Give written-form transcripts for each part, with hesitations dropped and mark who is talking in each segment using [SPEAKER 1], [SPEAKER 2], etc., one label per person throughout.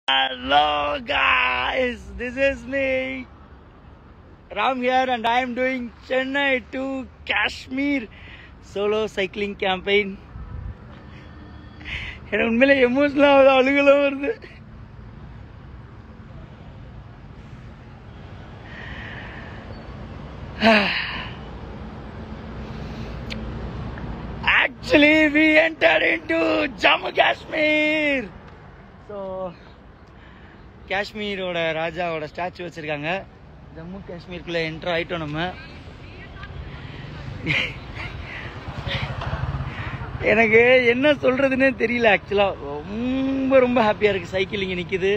[SPEAKER 1] Hello guys, this is me Ram here and I am doing Chennai to Kashmir solo cycling campaign. And unmele emotional alugala varudhu. Actually we entered into Jammu Kashmir. So காஷ்மீரோட ராஜாவோட statue வச்சிருக்காங்க. Jammu காஷ்மீருக்குள்ள enter ஆயிட்டோம் நம்ம. எனக்கு என்ன சொல்றதுன்னே தெரியல ஆக்சுவலா. ரொம்ப ரொம்ப ஹாப்பியா இருக்கு. சைக்கிள் இங்க நிக்குது.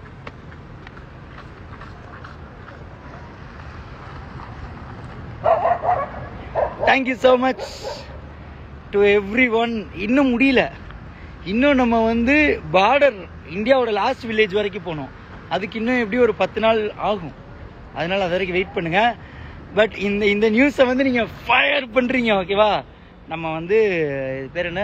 [SPEAKER 1] Thank you so much to everyone. இன்னும் முடியல. இன்னும் நம்ம பார்டர் இந்தியாவோட லாஸ்ட் வில்லேஜ் வரைக்கும் போனோம். அதுக்கு இன்னும் எப்படி ஒரு 10 நாள் ஆகும். அதனால அது வரைக்கும் வெயிட் பண்ணுங்க. பட் இந்த நியூஸை நீங்க ஃபயர் பண்றீங்க, ஓகேவா? நம்ம பேர் என்ன,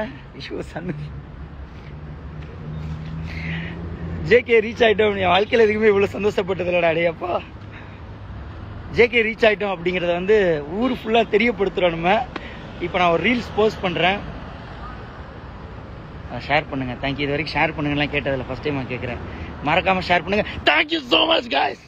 [SPEAKER 1] ஜேகே ரீச் ஆயிட்டோம். என் வாழ்க்கையில் எதுக்குமே இவ்வளவு சந்தோஷப்பட்டதில்லடா அடையப்பா. ஜேகே ரீச் ஆயிட்டோம் அப்படிங்கறத ஊர் ஃபுல்லா தெரியப்படுத்துறோம் நம்ம. இப்போ நான் ஒரு ரீல்ஸ் போஸ்ட் பண்றேன், ஷேர் பண்ணுங்க. தேங்க்யூ. இது வரைக்கும் ஷேர் பண்ணுங்கலாம் கேட்டதில்ல, ஃபர்ஸ்ட் டைம் நான் கேட்குறேன். மறக்காம ஷேர் பண்ணுங்க. Thank you so much guys.